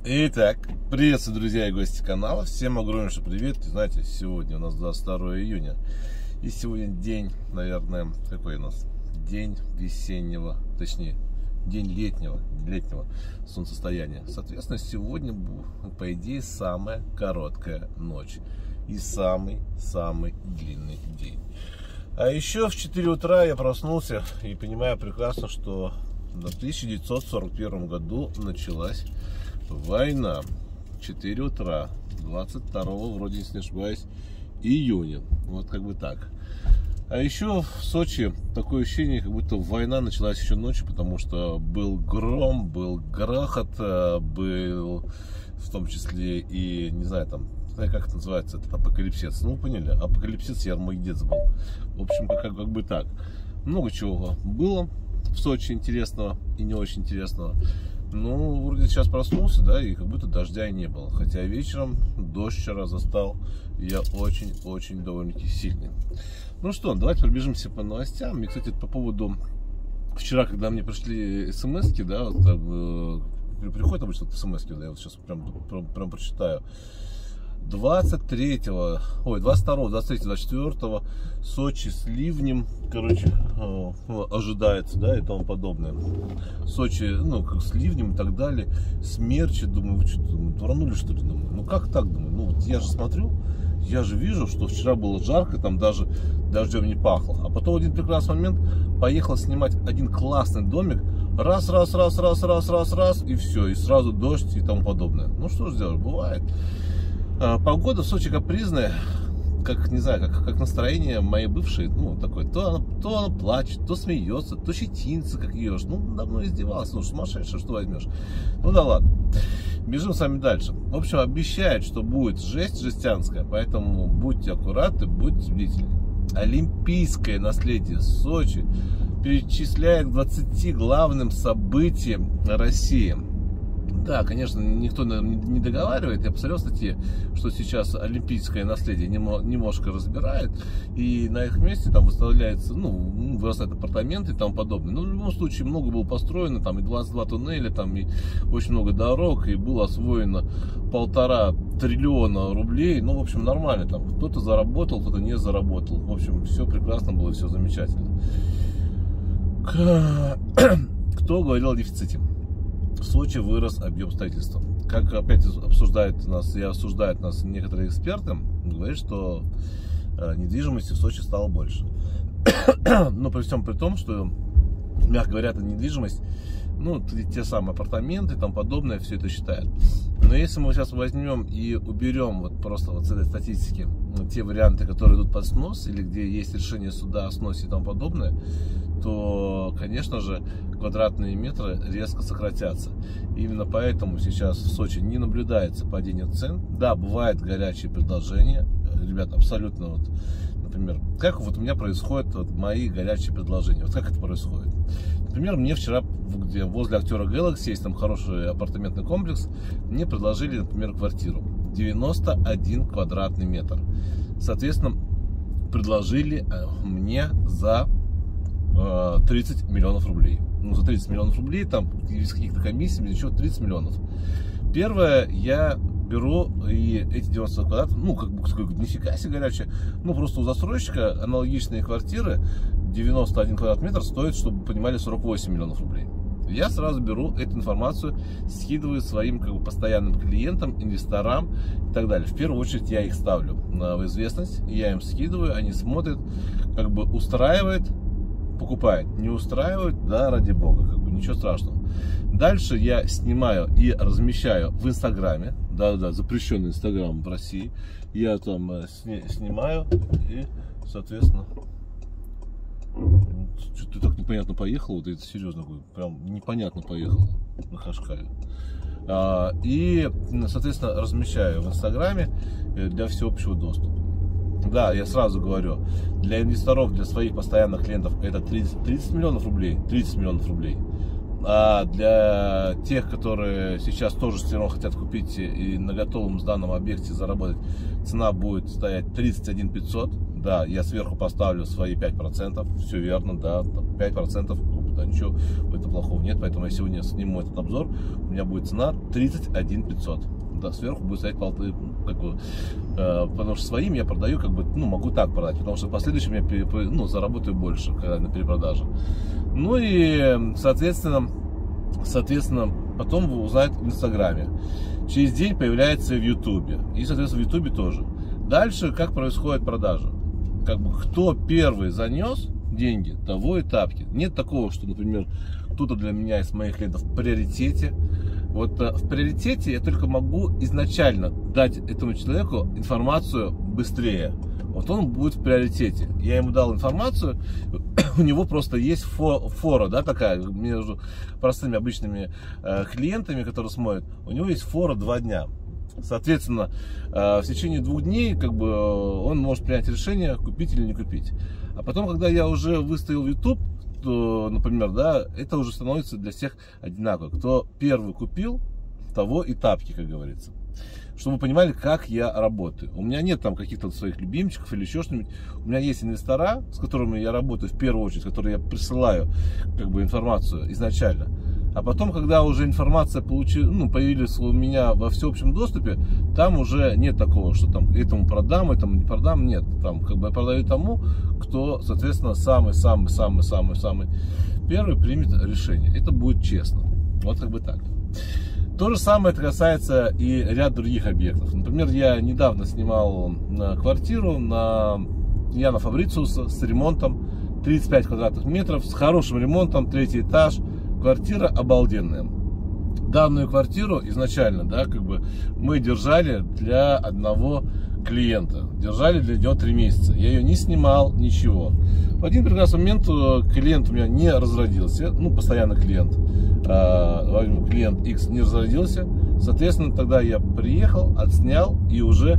Итак, приветствую, друзья и гости канала. Всем огромнейший привет. И знаете, сегодня у нас 22 июня. И сегодня день, наверное, какой у нас? День весеннего, точнее, день летнего солнцестояния. Соответственно, сегодня, по идее, самая короткая ночь. И самый длинный день. А еще в 4 утра я проснулся и понимаю прекрасно, что в 1941 году началась война. 4 утра 22, вроде, если не ошибаюсь, июня. Вот как бы так. А еще в Сочи такое ощущение, как будто война началась еще ночью, потому что был гром, был грохот, был в том числе и, не знаю, там, как это называется, этот апокалипсис. Ну, поняли, апокалипсис, я муйдец был. В общем, как бы так. Много чего было в Сочи интересного и не очень интересного. Ну, вроде сейчас проснулся, да, и как будто дождя и не было. Хотя вечером дождь вчера застал я очень довольно-таки сильный. Ну что, давайте пробежимся по новостям. И, кстати, по поводу вчера, когда мне пришли смс-ки, да, вот, приходят обычно смс-ки, да, я вот сейчас прям прочитаю. 23, 24 Сочи с ливнем, короче, ожидается, да, и тому подобное. Сочи, ну, как с ливнем и так далее. Смерчи, думаю, вы что, дуранули, что ли? Думаю, ну как так, думаю, ну вот я же смотрю, я же вижу, что вчера было жарко, там даже дождем не пахло. А потом в один прекрасный момент поехал снимать один классный домик, раз, и все, и сразу дождь и тому подобное. Ну что ж делать, бывает. Погода в Сочи капризная, как, не знаю, как настроение моей бывшей, ну, такое, то она плачет, то смеется, то щетинится, как ешь. Ну, давно издевался, ну, сумасшедший, что возьмешь. Ну, да ладно. Бежим с вами дальше. В общем, обещают, что будет жесть жестянская, поэтому будьте аккуратны, будьте бдительны. Олимпийское наследие Сочи перечисляет к 20 главным событиям России. Да, конечно, никто не договаривает. Я посмотрел в статье, что сейчас олимпийское наследие немножко разбирает, и на их месте там выставляется, ну, вырастают апартаменты и тому подобное. Но в любом случае много было построено, там и 22 туннеля, там и очень много дорог, и было освоено 1,5 триллиона рублей. Ну, в общем, нормально там. Кто-то заработал, кто-то не заработал. В общем, все прекрасно было, все замечательно. Кто говорил о дефиците? В Сочи вырос объем строительства. Как опять обсуждают нас некоторые эксперты, говорят, что недвижимости в Сочи стало больше. Но при всем при том, что, мягко говоря, это недвижимость, ну, те самые апартаменты и тому подобное, все это считают. Но если мы сейчас возьмем и уберем вот просто вот с этой статистики те варианты, которые идут под снос, или где есть решение суда о сносе и тому подобное, то, конечно же, квадратные метры резко сократятся. Именно поэтому сейчас в Сочи не наблюдается падение цен. Да, бывает горячие предложения. Ребята, абсолютно вот, например, как вот у меня происходят вот мои горячие предложения. Вот как это происходит? Например, мне вчера, где возле Актера Galaxy есть там хороший апартаментный комплекс, мне предложили, например, квартиру 91 квадратный метр. Соответственно, предложили мне за 30 миллионов рублей. Ну, за 30 миллионов рублей, там, без каких-то комиссий, без ничего, 30 миллионов. Первое, я беру и эти 90 квадратов, ну, как бы, нифига себе горячие, ну, просто у застройщика аналогичные квартиры, 91 квадратный метр стоит, чтобы вы понимали, 48 миллионов рублей. Я сразу беру эту информацию, скидываю своим, как бы, постоянным клиентам, инвесторам и так далее. В первую очередь я их ставлю в известность, я им скидываю, они смотрят, как бы устраивает, покупает, не устраивает, да, ради бога, как бы ничего страшного. Дальше я снимаю и размещаю в Инстаграме, да, запрещенный Инстаграм в России, я там снимаю и, соответственно, что-то так непонятно поехал, вот это серьезно, прям непонятно поехал на Хашкале. И, соответственно, размещаю в Инстаграме для всеобщего доступа. Да, я сразу говорю, для инвесторов, для своих постоянных клиентов это 30 миллионов рублей, 30 миллионов рублей. А для тех, которые сейчас тоже все равно хотят купить и на готовом сданном объекте заработать, цена будет стоять 31 500. Да, я сверху поставлю свои 5%, все верно, да, 5% да, ничего в этом плохого нет, поэтому я сегодня сниму этот обзор, у меня будет цена 31 500. Да, сверху будет стоять полты, как бы, потому что своим я продаю, как бы, ну, могу так продать, потому что в последующем я заработаю больше, когда на перепродаже. Ну и, соответственно, потом вы узнаете в Инстаграме. Через день появляется в Ютубе. И, соответственно, в Ютубе тоже. Дальше, как происходит продажа? Как бы, кто первый занес деньги, того и тапки. Нет такого, что, например, кто-то для меня из моих клиентов в приоритете. Вот в приоритете я только могу изначально дать этому человеку информацию быстрее. Вот он будет в приоритете. Я ему дал информацию, у него просто есть фора, да, такая, между простыми обычными клиентами, которые смотрят, у него есть фора 2 дня. Соответственно, в течение 2 дней, как бы, он может принять решение, купить или не купить. А потом, когда я уже выставил в YouTube, то, например, да, это уже становится для всех одинаково. Кто первый купил, того и тапки, как говорится. Чтобы вы понимали, как я работаю. У меня нет там каких-то своих любимчиков или еще что-нибудь. У меня есть инвестора, с которыми я работаю в первую очередь, которые я присылаю, как бы, информацию изначально. А потом, когда уже информация появилась у меня во всеобщем доступе, там уже нет такого, что там этому продам, этому не продам. Нет, там как бы я продаю тому, кто, соответственно, самый первый примет решение. Это будет честно. Вот как бы так. То же самое это касается и ряд других объектов. Например, я недавно снимал квартиру на Яна Фабрициуса с ремонтом, 35 квадратных метров, с хорошим ремонтом, 3-й этаж. Квартира обалденная. Данную квартиру изначально, да, как бы мы держали для одного клиента. Держали для него 3 месяца. Я ее не снимал, ничего. В один прекрасный момент клиент у меня не разродился. Ну, постоянно клиент. Клиент X не разродился. Соответственно, тогда я приехал, отснял и уже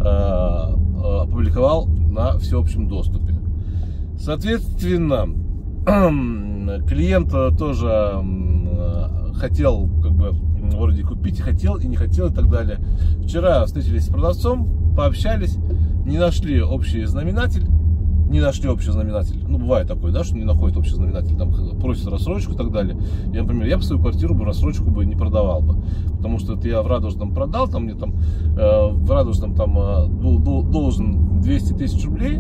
опубликовал на всеобщем доступе. Соответственно, клиент тоже хотел, как бы, вроде купить, хотел и не хотел и так далее. Вчера встретились с продавцом, пообщались, не нашли общий знаменатель. Ну, бывает такое, да, что не находит общий знаменатель, там просит рассрочку и так далее. Я, например, я бы свою квартиру бы рассрочку бы не продавал бы, потому что это я в Радужном продал, там мне там в Радужном там был должен 200 тысяч рублей,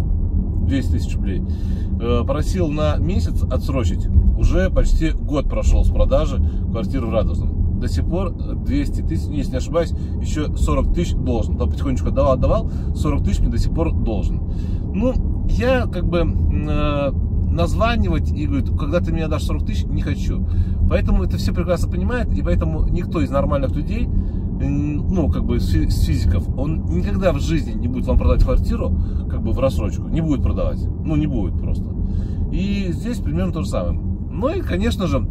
просил на месяц отсрочить. Уже почти год прошел с продажи квартиры в Радужном. До сих пор 200 тысяч, если не ошибаюсь, еще 40 тысяч должен. Там потихонечку отдавал, 40 тысяч мне до сих пор должен. Ну, я как бы названивать и говорю, когда ты мне дашь 40 тысяч, не хочу. Поэтому это все прекрасно понимает, и поэтому никто из нормальных людей, ну, как бы с физиков, он никогда в жизни не будет вам продать квартиру, как бы в рассрочку, не будет продавать, ну, не будет просто. И здесь примерно то же самое. Ну и, конечно же,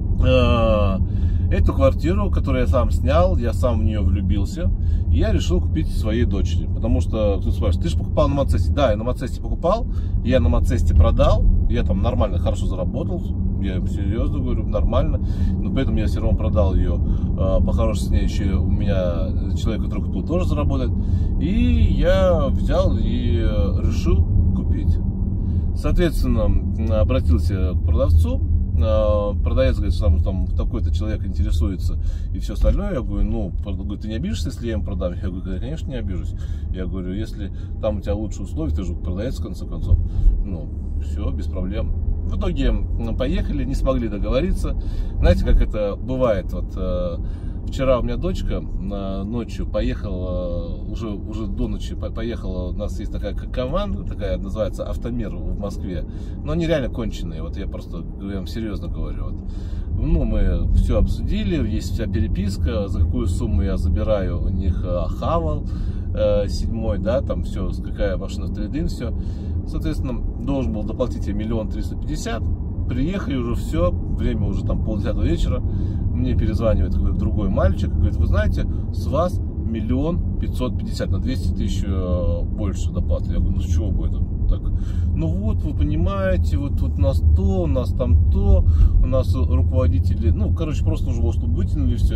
эту квартиру, которую я сам снял, я сам в нее влюбился, и я решил купить своей дочери, потому что кто-то спрашивает, ты же покупал на Мацесте? Да, я на Мацесте покупал, я на Мацесте продал, я там нормально, хорошо заработал. Я серьезно говорю, нормально. Но поэтому я все равно продал ее по хорошей цене. Еще у меня человек, который купил, тоже заработает. И я взял и решил купить. Соответственно, обратился к продавцу. Продавец говорит, что там такой-то человек интересуется и все остальное. Я говорю, ну, ты не обижешься, если я им продам? Я говорю, конечно, не обижусь. Я говорю, если там у тебя лучшие условия, ты же продавец, в конце концов. Ну, все, без проблем. В итоге поехали, не смогли договориться. Знаете, как это бывает? Вот вчера у меня дочка ночью поехала, уже до ночи поехала, у нас есть такая команда, такая называется «Автомир» в Москве. Но они реально конченые, вот я просто вам серьезно говорю. Вот. Ну, мы все обсудили, есть вся переписка, за какую сумму я забираю у них Хавал 7, да, там все, какая машина трейд-ин, все. Соответственно, должен был доплатить я 1 350 000. Приехали уже все, время уже там 9:30 вечера. Мне перезванивает какой-то другой мальчик, говорит, вы знаете, с вас 1 550 000, на 200 000 больше доплаты. Я говорю, ну с чего бы это так? Ну вот, вы понимаете, вот у нас то, у нас там то, у нас руководители, ну, короче, просто нужно было, чтобы вытянули все.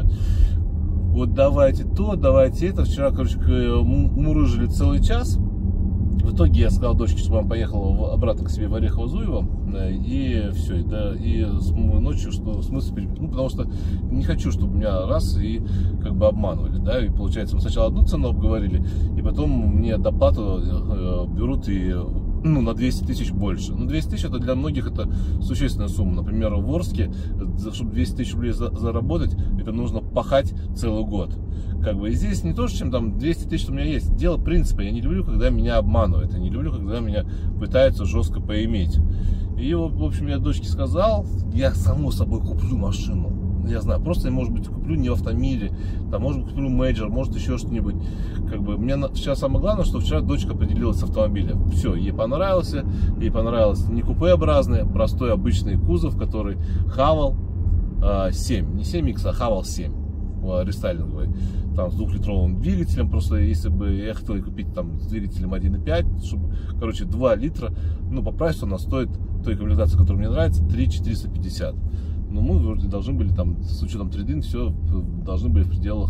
Вот давайте то, давайте это. Вчера, короче, мурыжили целый час. В итоге я сказал дочке, чтобы она поехала обратно к себе в Орехово-Зуево, и все, да, и ночью, что смысл перебить, ну, потому что не хочу, чтобы меня раз и как бы обманывали, да, и получается, мы сначала одну цену обговорили, и потом мне доплату берут и, ну, на 200 тысяч больше. Ну, 200 тысяч это для многих это существенная сумма. Например, в Орске, чтобы 200 тысяч рублей заработать, это нужно пахать целый год. Как бы, и здесь не то, чем там 200 тысяч у меня есть. Дело принципа. Я не люблю, когда меня обманывают. Я не люблю, когда меня пытаются жестко поиметь. И, в общем, я дочке сказал, я само собой куплю машину. Я знаю, просто я, может быть, куплю не в автомобиле, там, может быть, куплю мейджор, может, еще что-нибудь. Как бы, мне сейчас самое главное, что вчера дочка определилась с автомобилем. Все, ей понравился не купеобразный, простой обычный кузов, который Haval 7, не 7X, а Haval 7, рестайлинговый, там, с 2-литровым двигателем. Просто если бы я хотел купить там с двигателем 1.5, чтобы, короче, 2 литра, ну, по прайсу она стоит, той комплектации, которая мне нравится, 3 450. Но мы вроде должны были там, с учетом трейд-ин, все должны были в пределах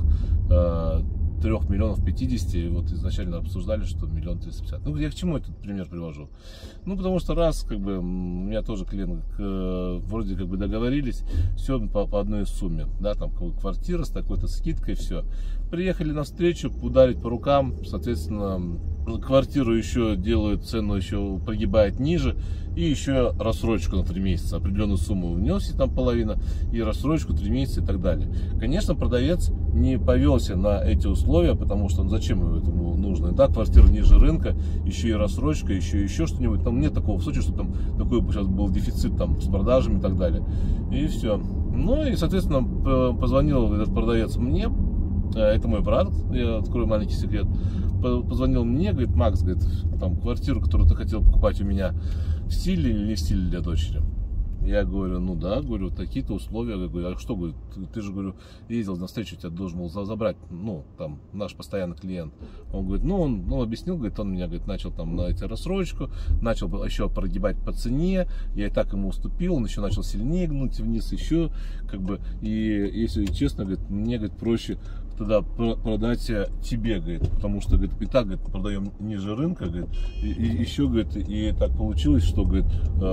3 миллионов 50, и вот изначально обсуждали, что 1 350 000. Ну, я к чему этот пример привожу? Ну, потому что раз, как бы, у меня тоже клиент, вроде как бы договорились, все по одной сумме, да, там квартира с такой-то скидкой, все. Приехали на встречу, ударить по рукам, соответственно, квартиру еще делают, цену еще прогибает ниже, и еще рассрочку на 3 месяца, определенную сумму внес, и там половина, и рассрочку 3 месяца и так далее. Конечно, продавец не повелся на эти условия, потому что, ну, зачем ему этому нужно? Да, квартира ниже рынка, еще и рассрочка, еще что-нибудь. Там нет такого в случае, что там такой сейчас был дефицит там с продажами и так далее. И все. Ну и, соответственно, позвонил этот продавец мне, это мой брат, я открою маленький секрет. Позвонил мне, говорит: Макс, говорит, там квартиру, которую ты хотел покупать у меня, в стиле или не в стиле для дочери? Я говорю: ну да, говорю, такие-то условия. Я говорю: а что, говорю, ты же, говорю, ездил на встречу, тебя должен был забрать, ну, там, наш постоянный клиент. Он говорит, ну, он объяснил, говорит, он меня, говорит, начал там на эти рассрочку, начал еще прогибать по цене, я и так ему уступил, он еще начал сильнее гнуть вниз, еще, как бы, и, если честно, говорит, мне, говорит, проще тогда продать тебе, говорит, потому что, говорит, и так, говорит, продаем ниже рынка, говорит, и еще, говорит, и так получилось, что, говорит,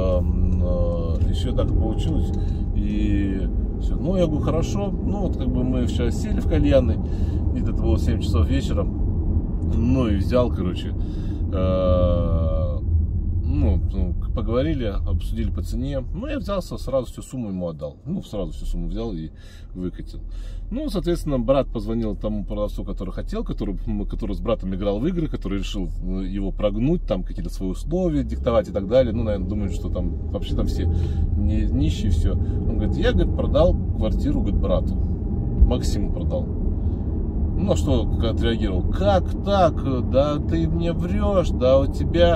еще так получилось, и все. Ну, я говорю, хорошо, ну, вот, как бы, мы вчера сели в кальянной, где-то это было 7 часов вечера, ну, и взял, короче, ну, поговорили, обсудили по цене. Ну, я взялся, сразу всю сумму ему отдал. Ну, сразу всю сумму взял и выкатил. Ну, соответственно, брат позвонил тому продавцу, который хотел, который с братом играл в игры, который решил его прогнуть, там какие-то свои условия диктовать и так далее. Ну, наверное, думают, что там вообще там все нищие, все. Он говорит, я, говорит, продал квартиру, говорит, брату. Максиму продал. Ну, на что отреагировал? Как так? Да ты мне врешь, да у тебя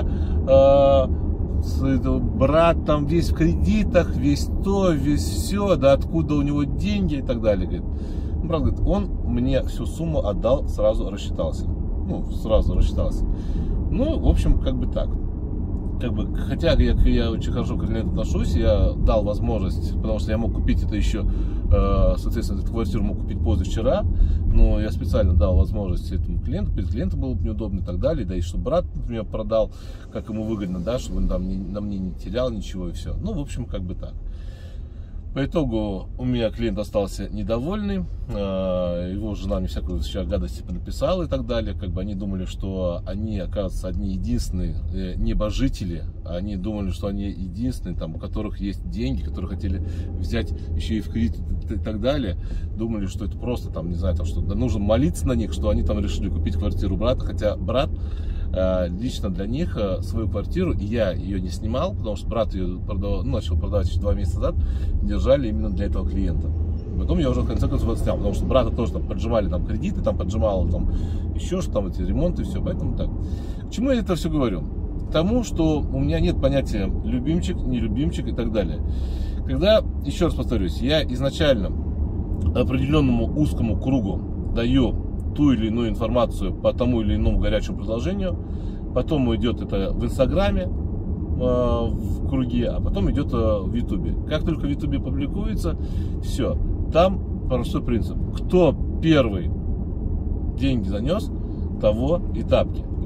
брат там весь в кредитах, весь то, весь все, да откуда у него деньги и так далее. Говорит. Ну, правда, говорит, он мне всю сумму отдал, сразу рассчитался. Ну, сразу рассчитался. Ну, в общем, как бы так. Как бы, хотя я очень хорошо к клиенту отношусь, я дал возможность, потому что я мог купить это еще, соответственно, эту квартиру мог купить позавчера, но я специально дал возможность этому клиенту, перед клиентом было бы неудобно и так далее, да и чтобы брат, например, продал, как ему выгодно, да, чтобы он там на мне не терял ничего и все. Ну, в общем, как бы так. По итогу у меня клиент остался недовольный, его жена мне всякую сейчас гадости написала и так далее, как бы они думали, что они, оказывается, одни единственные небожители, они думали, что они единственные, там, у которых есть деньги, которые хотели взять еще и в кредит и так далее, думали, что это просто, там, не знаю, там, что да, нужно молиться на них, что они там решили купить квартиру брата, хотя брат лично для них свою квартиру, и я ее не снимал, потому что брат ее продавал, ну, начал продавать еще 2 месяца назад, держали именно для этого клиента. Потом я уже в конце концов снял, потому что брата тоже там поджимали там кредиты, там поджимало там еще что там эти ремонты и все, поэтому так. К чему я это все говорю? К тому, что у меня нет понятия любимчик, не любимчик и так далее. Когда, еще раз повторюсь, я изначально определенному узкому кругу даю ту или иную информацию по тому или иному горячему предложению, потом идет это в Инстаграме, в круге, а потом идет в Ютубе. Как только в Ютубе публикуется, все, там простой принцип. Кто первый деньги занес, того и тапки.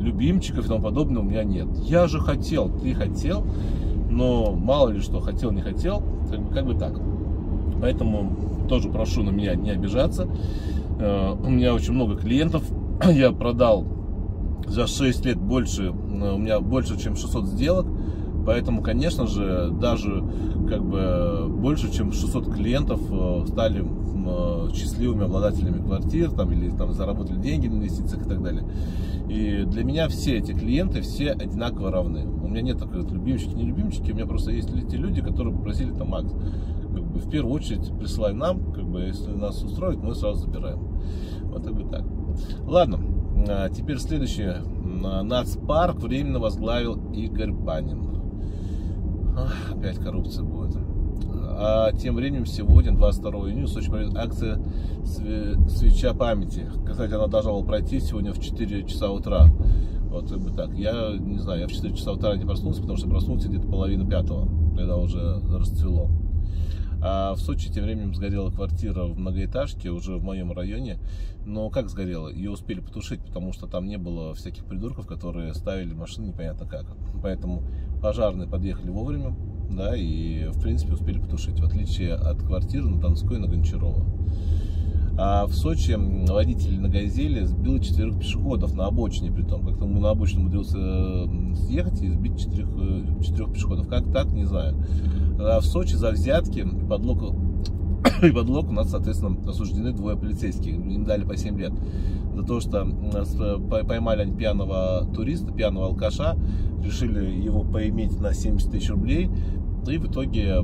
любимчиков и тому подобное у меня нет. Я же хотел, ты хотел, но мало ли что, хотел, не хотел, как бы так. Поэтому тоже прошу на меня не обижаться. У меня очень много клиентов, я продал за 6 лет больше, у меня больше, чем 600 сделок. Поэтому, конечно же, даже как бы больше, чем 600 клиентов стали счастливыми обладателями квартир, там, или там заработали деньги на инвестициях и так далее. И для меня все эти клиенты, все одинаково равны. У меня нет такой вот любимчики, не любимчики, у меня просто есть те люди, которые попросили там: Макс, как бы в первую очередь присылай нам, как бы если нас устроит, мы сразу забираем. Вот как бы так. Ладно, теперь следующее. Нацпарк временно возглавил Игорь Панин. Опять коррупция будет. А тем временем сегодня, 22 июня, в Сочи пройдет акция «Свеча памяти». Кстати, она должна была пройти сегодня в 4 часа утра. Вот как бы так. Я не знаю, я в 4 часа утра не проснулся, потому что проснулся где-то половина пятого, когда уже расцвело. А в Сочи тем временем сгорела квартира в многоэтажке, уже в моем районе. Но как сгорела? Ее успели потушить, потому что там не было всяких придурков, которые ставили машины непонятно как. Поэтому пожарные подъехали вовремя, да, и в принципе успели потушить, в отличие от квартиры на Донской и на Гончарова. А в Сочи водитель на «Газели» сбил 4 пешеходов на обочине, притом. Как-то на обочину умудрился съехать и сбить 4 пешеходов. Как так, не знаю. А в Сочи за взятки и подлог у нас, соответственно, осуждены 2 полицейских. Им дали по 7 лет. За то, что поймали они пьяного туриста, пьяного алкаша, решили его поиметь на 70 тысяч рублей. И в итоге,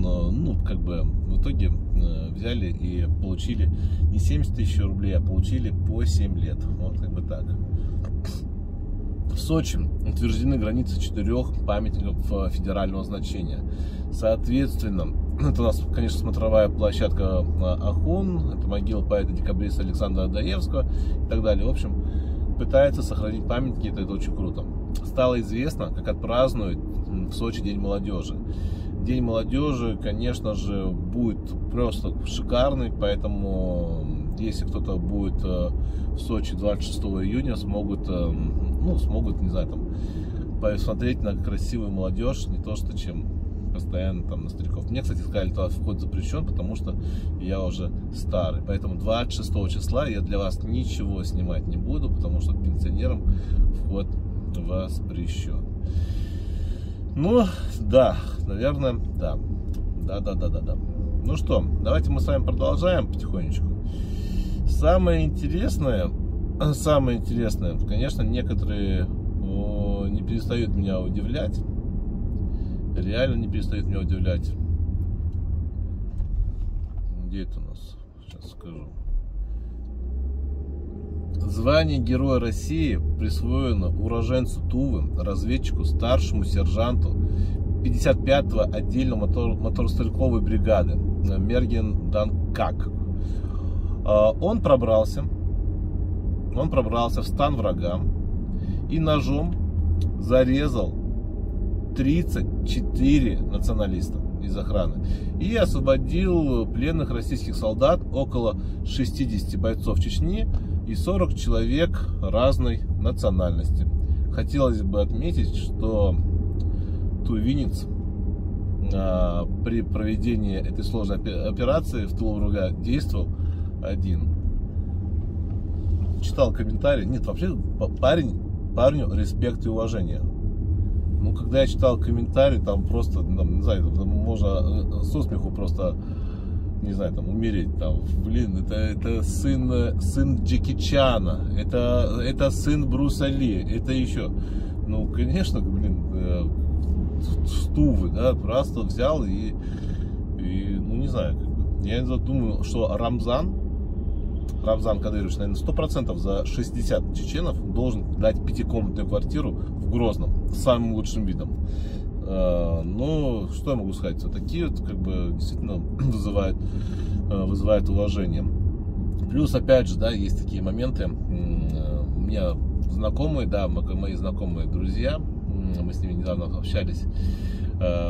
взяли и получили не 70 тысяч рублей, а получили по 7 лет. Вот как бы так. В Сочи утверждены границы 4 памятников федерального значения. Соответственно, это у нас, конечно, смотровая площадка Ахун, это могила поэта-декабриста Александра Адаевского и так далее. В общем, пытается сохранить памятники, это очень круто. Стало известно, как отпразднуют в Сочи День молодежи. День молодежи, конечно же, будет просто шикарный, поэтому если кто-то будет в Сочи 26 июня, смогут, не знаю, там, посмотреть на красивую молодежь, не то что чем постоянно там на стариков. Мне, кстати, сказали, что вход запрещен, потому что я уже старый. Поэтому 26 числа я для вас ничего снимать не буду, потому что пенсионерам вход воспрещен. Ну, да, наверное, да. Да. Ну что, давайте мы с вами продолжаем потихонечку. Самое интересное, конечно, некоторые не перестают меня удивлять. Реально не перестают меня удивлять. Где это у нас? Сейчас скажу. Звание Героя России присвоено уроженцу Тувы, разведчику, старшему сержанту 55-го отдельного моторострелковой бригады Мерген Данкак. Он пробрался в стан врага и ножом зарезал 34 националиста из охраны и освободил пленных российских солдат, около 60 бойцов Чечни и 40 человек разной национальности. Хотелось бы отметить, что тувинец при проведении этой сложной операции в тылу врага действовал один. Читал комментарии. Нет, вообще парню респект и уважение. Ну, когда я читал комментарии, там просто, не знаю, там можно со смеху просто, не знаю, там умереть. Там, блин, это сын Джеки Чана, это сын Бруса Ли, это еще. Ну, конечно, блин, с Тувы, да, просто взял и ну, не знаю, как бы. Я думаю, что Рамзан Кадырович, наверное, 100% за 60 чеченов должен дать 5-комнатную квартиру в Грозном с самым лучшим видом. Ну, что я могу сказать? Вот такие вот, как бы, действительно вызывают уважение. Плюс, опять же, да, есть такие моменты. У меня знакомые, да, мои знакомые друзья, мы с ними недавно общались,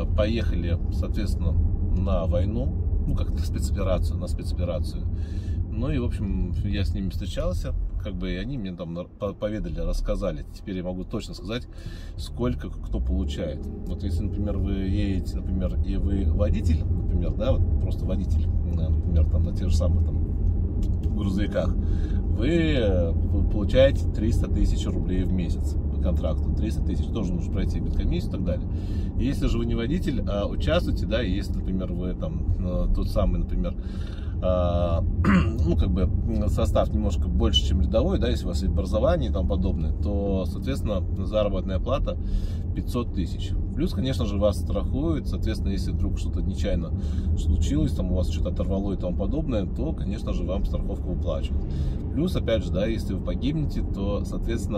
поехали, соответственно, на войну, ну, как на спецоперацию. Ну и, в общем, я с ними встречался, как бы, и они мне там поведали, рассказали. Теперь я могу точно сказать, сколько кто получает. Вот если, например, вы едете, например, и вы водитель, например, да, вот просто водитель, например, там на тех же самых там грузовиках, вы получаете 300 тысяч рублей в месяц по контракту. 300 тысяч, тоже нужно пройти бедкомиссию и так далее. И если же вы не водитель, а участвуете, да, если, например, вы там тот самый, например, ну, как бы состав немножко больше, чем рядовой, да, если у вас есть образование и тому подобное, то, соответственно, заработная плата 500 тысяч. Плюс, конечно же, вас страхуют, соответственно, если вдруг что-то нечаянно случилось, там у вас что-то оторвало и тому подобное, то, конечно же, вам страховку выплачивают. Плюс, опять же, да, если вы погибнете, то, соответственно,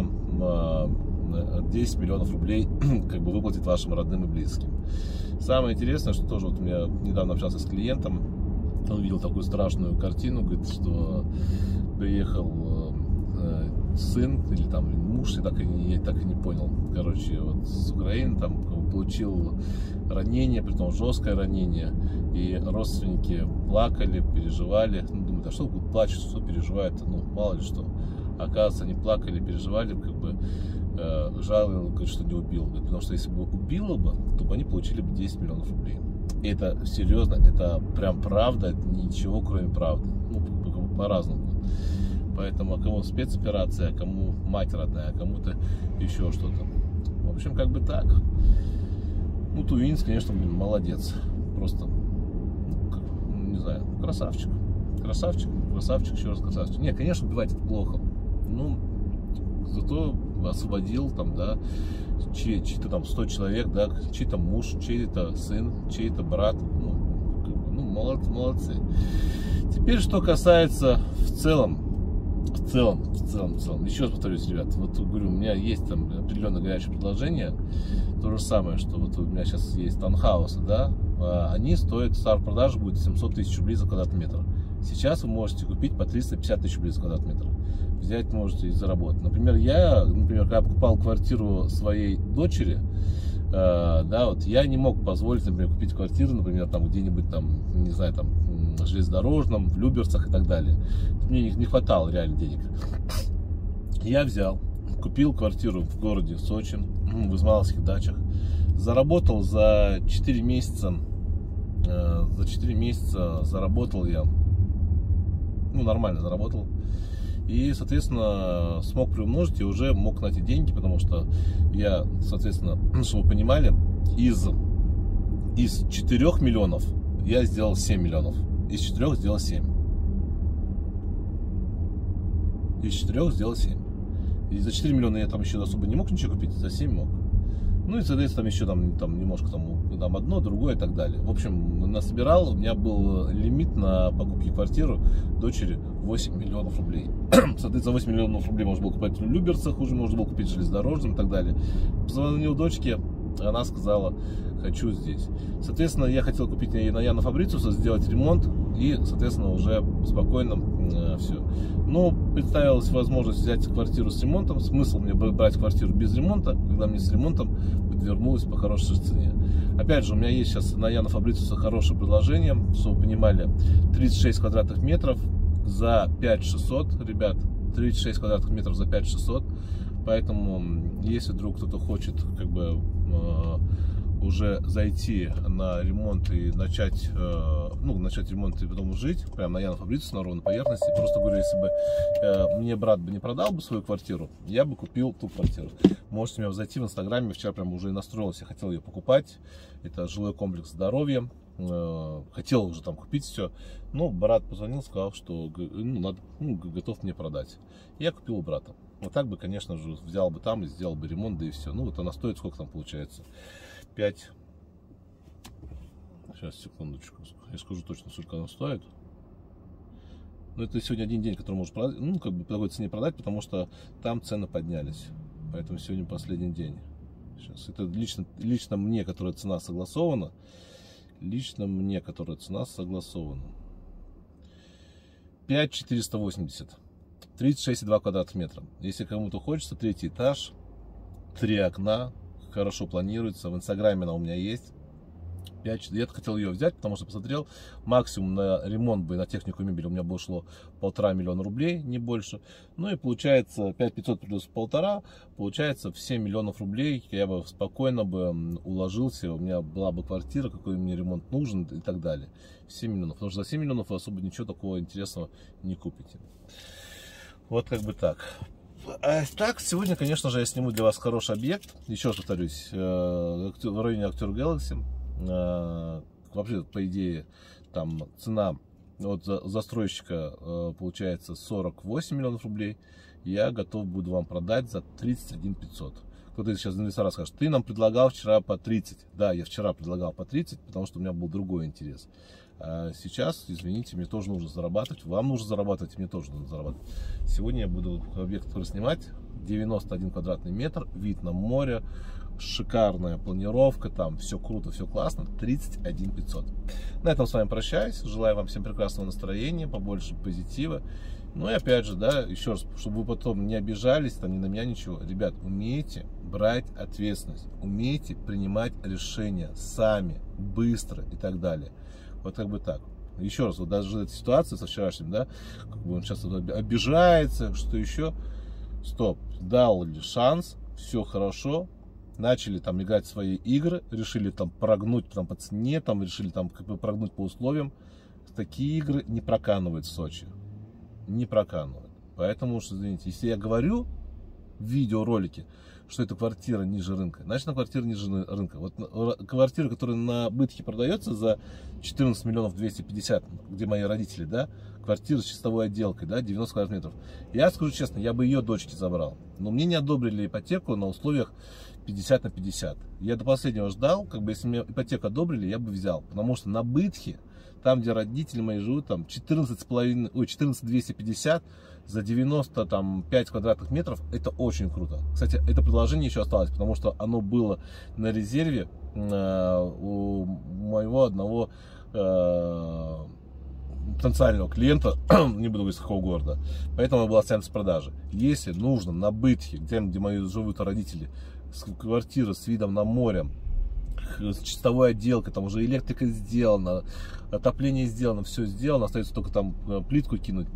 10 миллионов рублей как бы выплатит вашим родным и близким. Самое интересное, что тоже вот у меня недавно общался с клиентом, он видел такую страшную картину, говорит, что приехал сын или там муж, я так и не понял, короче, вот с Украины, там получил ранение, притом жесткое ранение, и родственники плакали, переживали, ну, думают, а что плачут, что переживают, ну, мало ли что. Оказывается, они плакали, переживали, как бы жаловал, говорит, что не убил, говорит, потому что если бы убило бы, то бы они получили бы 10 миллионов рублей. И это серьезно, это прям правда, это ничего кроме правды, ну, по-разному. Поэтому кому спецоперация, кому мать родная, а кому-то еще что-то. В общем, как бы так. Ну, Тувинец, конечно, блин, молодец. Просто, ну, не знаю, красавчик. Красавчик, красавчик, еще раз красавчик. Не, конечно, убивать это плохо. Ну, зато освободил там, да, чьи-то там 100 человек, да, чей-то муж, чей-то сын, чей-то брат. Ну, молодцы. Теперь, что касается в целом, еще раз повторюсь, ребят, вот говорю, у меня есть там определенное горячее предложение, то же самое, что вот у меня сейчас есть таунхаусы, да, они стоят, старт продажи будет 700 тысяч рублей за квадратный метр. Сейчас вы можете купить по 350 тысяч рублей за квадратный метр. Взять можете и заработать. Например, когда покупал квартиру своей дочери, да, вот я не мог позволить, например, купить квартиру, например, там где-нибудь там, не знаю, там в железнодорожном, в Люберцах и так далее. Мне не хватало реально денег. Я взял, купил квартиру в городе Сочи, в измайловских дачах, заработал за 4 месяца, заработал я, ну, нормально заработал. И, соответственно, смог приумножить и уже мог на эти деньги, потому что я, соответственно, чтобы вы понимали, из 4 миллионов я сделал 7 миллионов. Из 4 сделал 7. Из 4 сделал 7. И за 4 миллиона я там еще особо не мог ничего купить, за 7 мог. Ну и, соответственно, там еще там немножко там одно, другое и так далее. В общем, насобирал, у меня был лимит на покупки квартиры дочери 8 миллионов рублей. Соответственно, 8 миллионов рублей можно было купить в Люберцах, уже можно было купить в железнодорожном и так далее. Позвонил дочке, она сказала, хочу здесь. Соответственно, я хотел купить на Яна Фабрициуса, сделать ремонт и, соответственно, уже спокойно все. Но представилась возможность взять квартиру с ремонтом. Смысл мне брать квартиру без ремонта, когда мне с ремонтом подвернулась по хорошей цене. Опять же, у меня есть сейчас на Яна Фабрициуса хорошее предложение, чтобы вы понимали, 36 квадратных метров за 5600, ребят, 36 квадратных метров за 5600. Поэтому, если вдруг кто-то хочет как бы уже зайти на ремонт и начать ремонт и потом жить, прямо на Яна Фабрициуса, на ровной поверхности, просто говорю, если бы мне брат бы не продал бы свою квартиру, я бы купил ту квартиру. Можете меня зайти в инстаграме, вчера прям уже настроился, я хотел ее покупать, это жилой комплекс Здоровье, хотел уже там купить все, но брат позвонил, сказал, что готов мне продать. Я купил у брата. Вот так бы, конечно же, взял бы там и сделал бы ремонт, да и все. Ну вот она стоит, сколько там получается? 5. Сейчас, секундочку. Я скажу точно, сколько она стоит. Но это сегодня один день, который можно продать, ну, как бы по такой цене продать, потому что там цены поднялись. Поэтому сегодня последний день. Сейчас. Это лично мне, которая цена согласована. Лично мне, которая цена согласована. 5480. 36,2 квадратных метра. Если кому-то хочется, 3-й этаж, 3 окна, хорошо планируется. В инстаграме она у меня есть. Я хотел ее взять, потому что посмотрел, максимум на ремонт бы, на технику мебели у меня бы ушло 1,5 миллиона рублей, не больше. Ну и получается 5500 плюс 1,5, получается в 7 миллионов рублей я бы спокойно бы уложился, у меня была бы квартира, какой мне ремонт нужен и так далее. 7 миллионов, потому что за 7 миллионов вы особо ничего такого интересного не купите. Вот как бы так. А так, сегодня, конечно же, я сниму для вас хороший объект. Еще раз повторюсь, в районе Актер Galaxy. Вообще, по идее, там цена от застройщика получается 48 миллионов рублей. Я готов буду вам продать за 31 500. Кто-то сейчас инвестор скажет, ты нам предлагал вчера по 30. Да, я вчера предлагал по 30, потому что у меня был другой интерес. А сейчас, извините, мне тоже нужно зарабатывать. Вам нужно зарабатывать, мне тоже нужно зарабатывать. Сегодня я буду объект, который снимать. 91 квадратный метр, вид на море, шикарная планировка, там все круто, все классно. 31 500. На этом с вами прощаюсь. Желаю вам всем прекрасного настроения, побольше позитива. Ну и опять же, да, еще раз, чтобы вы потом не обижались, там, ни на меня, ничего. Ребят, умейте брать ответственность, умейте принимать решения сами, быстро и так далее. Вот как бы так. Еще раз, вот даже эта ситуация со вчерашним, да, как бы он сейчас обижается, что еще. Стоп, дал ли шанс, все хорошо, начали там играть в свои игры, решили там прогнуть там по цене, там решили там как бы прогнуть по условиям. Такие игры не проканывают в Сочи. Не проканывают. Поэтому, извините, если я говорю в видеоролике, что это квартира ниже рынка, значит, на квартира ниже рынка. Вот квартира, которая на Бытхе продается за 14 миллионов 250, где мои родители, да, квартира с чистовой отделкой, да, 90 квадратных метров. Я скажу честно, я бы ее дочке забрал. Но мне не одобрили ипотеку на условиях 50 на 50. Я до последнего ждал, как бы, если мне ипотеку одобрили, я бы взял. Потому что на Бытхе, там, где родители мои живут, там 14 250 за 95 квадратных метров, это очень круто. Кстати, это предложение еще осталось, потому что оно было на резерве у моего одного потенциального клиента, не буду говорить с какого города, поэтому была снята с продажи. Если нужно на Бытхе, где мои живут родители, квартира с видом на море, с чистовой отделкой, там уже электрика сделана, отопление сделано, все сделано, остается только там плитку кинуть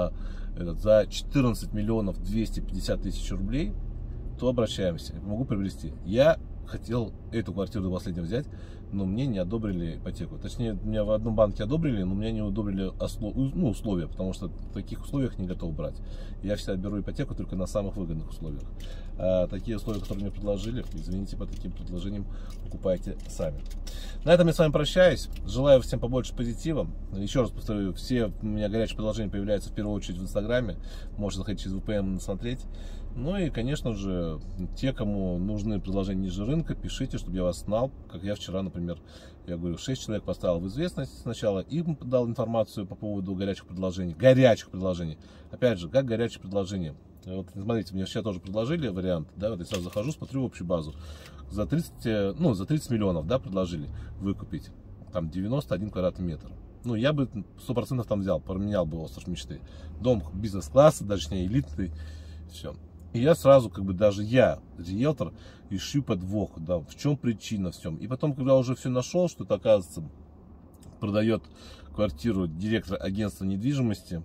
за 14 миллионов 250 тысяч рублей, то обращаемся, могу приобрести. Я хотел эту квартиру до последнего взять, но мне не одобрили ипотеку. Точнее, меня в одном банке одобрили, но мне не одобрили условия, потому что в таких условиях не готов брать. Я всегда беру ипотеку только на самых выгодных условиях. А такие условия, которые мне предложили, извините, по таким предложениям покупайте сами. На этом я с вами прощаюсь. Желаю всем побольше позитива. Еще раз повторю, все у меня горячие предложения появляются в первую очередь в Инстаграме. Можете заходить через VPN смотреть. Ну и, конечно же, те, кому нужны предложения ниже рынка, пишите, чтобы я вас знал. Как я вчера, например, я говорю, 6 человек поставил в известность сначала, им дал информацию по поводу горячих предложений. Горячих предложений. Опять же, как горячие предложения. Вот, смотрите, мне сейчас тоже предложили вариант, да, вот я сразу захожу, смотрю в общую базу. За 30 миллионов, да, предложили выкупить. Там 91 квадратный метр. Ну, я бы 100% там взял, променял бы остров мечты. Дом бизнес-класса, даже не элитный, все. И я сразу, как бы, даже я, риэлтор, ищу подвох, да, в чем причина, в чем. И потом, когда уже все нашел, что это, оказывается, продает квартиру директор агентства недвижимости,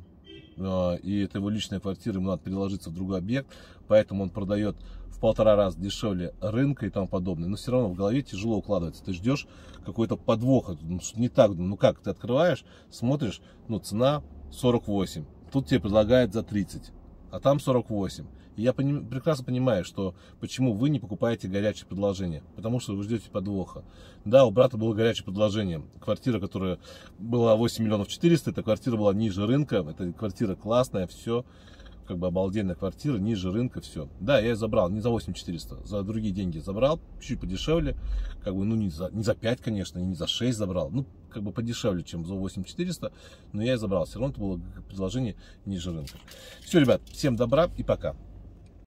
и это его личная квартира, ему надо переложиться в другой объект, поэтому он продает в 1,5 раза дешевле рынка и тому подобное. Но все равно в голове тяжело укладывается. Ты ждешь какой-то подвох, не так, ну как, ты открываешь, смотришь, ну цена 48, тут тебе предлагают за 30, а там 48. И я прекрасно понимаю, что почему вы не покупаете горячие предложения, потому что вы ждете подвоха. Да, у брата было горячее предложение. Квартира, которая была 8 миллионов 400, эта квартира была ниже рынка, эта квартира классная, все, как бы обалденная квартира, ниже рынка, все. Да, я ее забрал, не за 8400, за другие деньги забрал, чуть подешевле, как бы, ну не за 5, конечно, не за 6 забрал, ну, как бы подешевле, чем за 8400, но я ее забрал, все равно это было предложение ниже рынка. Все, ребят, всем добра и пока.